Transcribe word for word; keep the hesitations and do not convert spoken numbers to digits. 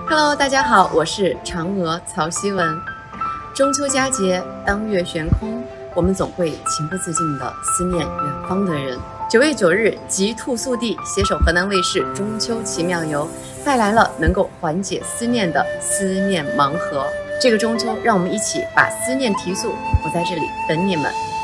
Hello， 大家好，我是嫦娥曹希文。中秋佳节，当月悬空，我们总会情不自禁地思念远方的人。九月九日，极兔速递携手河南卫视《中秋奇妙游》，带来了能够缓解思念的思念盲盒。这个中秋，让我们一起把思念提速，我在这里等你们。